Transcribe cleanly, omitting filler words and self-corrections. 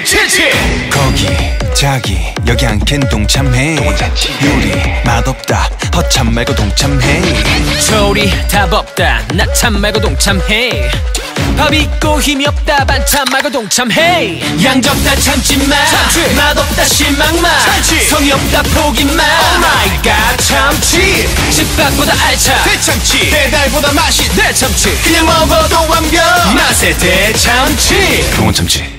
치치 거기 자기 여기 한 캔 동참해. 요리 맛없다 허참 말고 동참해. 조리 답 없다 나참 말고 동참해. 밥 있고 힘이 없다 반찬 말고 동참해. 양 적다 참지마 맛없다 실망마 성의 없다 포기마 Oh my god 참치 집밥보다 알차 대참치 배달보다 맛이 대참치 그냥 먹어도 완벽 맛의 대참치 동원 참치